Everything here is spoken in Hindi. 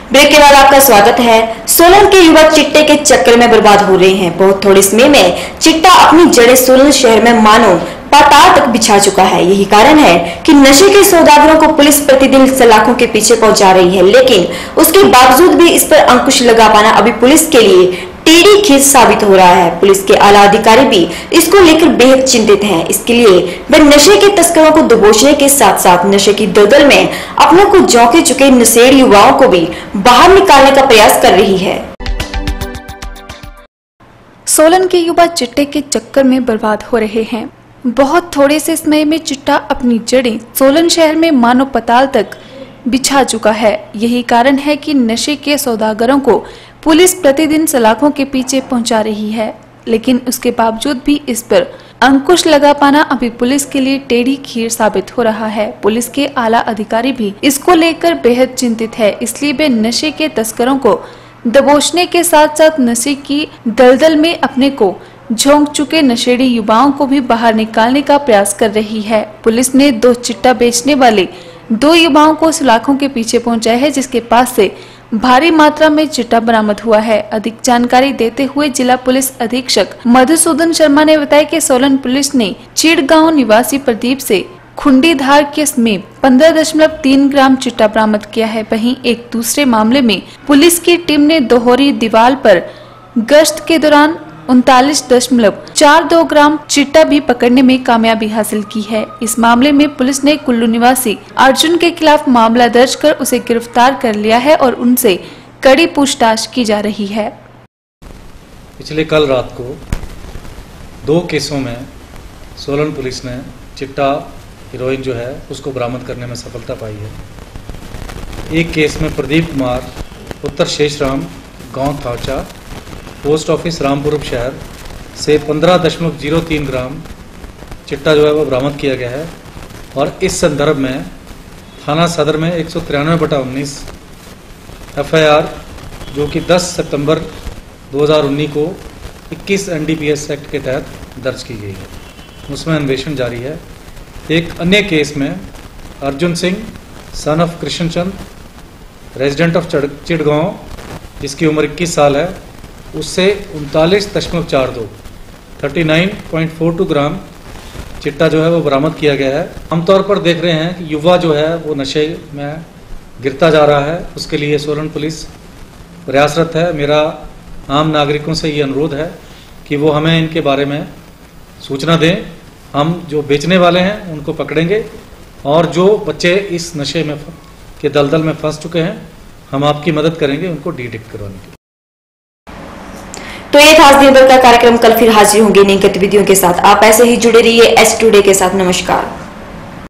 ब्रेक के बाद आपका स्वागत है। सोलन के युवक चिट्टे के चक्कर में बर्बाद हो रहे हैं। बहुत थोड़े समय में चिट्टा अपनी जड़ें सोलन शहर में मानो पाताल तक बिछा चुका है। यही कारण है कि नशे के सौदागरों को पुलिस प्रतिदिन सलाखों के पीछे पहुंचा रही है, लेकिन उसके बावजूद भी इस पर अंकुश लगा पाना अभी पुलिस के लिए टेढ़ी खींच साबित हो रहा है। पुलिस के आला अधिकारी भी इसको लेकर बेहद चिंतित हैं। इसके लिए वे नशे के तस्करों को दबोचने के साथ साथ नशे की दलदल में अपने को झोंके चुके नशेड़ी युवाओं को भी बाहर निकालने का प्रयास कर रही है। सोलन के युवा चिट्टे के चक्कर में बर्बाद हो रहे हैं। बहुत थोड़े से समय में चिट्टा अपनी जड़ें सोलन शहर में मानो पाताल तक बिछा चुका है। यही कारण है कि नशे के सौदागरों को पुलिस प्रतिदिन सलाखों के पीछे पहुंचा रही है, लेकिन उसके बावजूद भी इस पर अंकुश लगा पाना अभी पुलिस के लिए टेढ़ी खीर साबित हो रहा है। पुलिस के आला अधिकारी भी इसको लेकर बेहद चिंतित है, इसलिए वे नशे के तस्करों को दबोचने के साथ साथ नशे की दलदल में अपने को झोंक चुके नशेड़ी युवाओं को भी बाहर निकालने का प्रयास कर रही है। पुलिस ने 2 चिट्टा बेचने वाले 2 युवाओं को सलाखों के पीछे पहुंचाया है, जिसके पास से भारी मात्रा में चिट्टा बरामद हुआ है। अधिक जानकारी देते हुए जिला पुलिस अधीक्षक मधुसूदन शर्मा ने बताया कि सोलन पुलिस ने चिड़गांव निवासी प्रदीप से खुंडीधार के समीप 15.3 ग्राम चिट्टा बरामद किया है। वहीं एक दूसरे मामले में पुलिस की टीम ने दोहरी दीवार पर गश्त के दौरान 39.42 ग्राम चिट्टा भी पकड़ने में कामयाबी हासिल की है। इस मामले में पुलिस ने कुल्लू निवासी अर्जुन के खिलाफ मामला दर्ज कर उसे गिरफ्तार कर लिया है और उनसे कड़ी पूछताछ की जा रही है। पिछले कल रात को 2 केसों में सोलन पुलिस ने चिट्टा हीरोइन जो है उसको बरामद करने में सफलता पाई है। एक केस में प्रदीप कुमार उत्तर शेषराम गांव थावचा पोस्ट ऑफिस रामपुर शहर से 15.03 ग्राम चिट्टा जो है वो बरामद किया गया है और इस संदर्भ में थाना सदर में 193/19 FIR जो कि 10 सितंबर 2019 को 21 NDPS एक्ट के तहत दर्ज की गई है, उसमें अन्वेषण जारी है। एक अन्य केस में Arjun Singh son of Krishna Chand resident of Chirgaon जिसकी उम्र 21 साल है, उससे 39.42 39.42 ग्राम चिट्टा जो है वो बरामद किया गया है। आमतौर पर देख रहे हैं कि युवा जो है वो नशे में गिरता जा रहा है, उसके लिए सोलन पुलिस प्रयासरत है। मेरा आम नागरिकों से ये अनुरोध है कि वो हमें इनके बारे में सूचना दें। हम जो बेचने वाले हैं उनको पकड़ेंगे और जो बच्चे इस नशे में के दलदल में फंस चुके हैं हम आपकी मदद करेंगे उनको डिटेक्ट करवाने के लिए। तो ये था आज दिन भर का कार्यक्रम। कल फिर हाजिर होंगे नई गतिविधियों के साथ। आप ऐसे ही जुड़े रहिए एस टुडे के साथ। नमस्कार।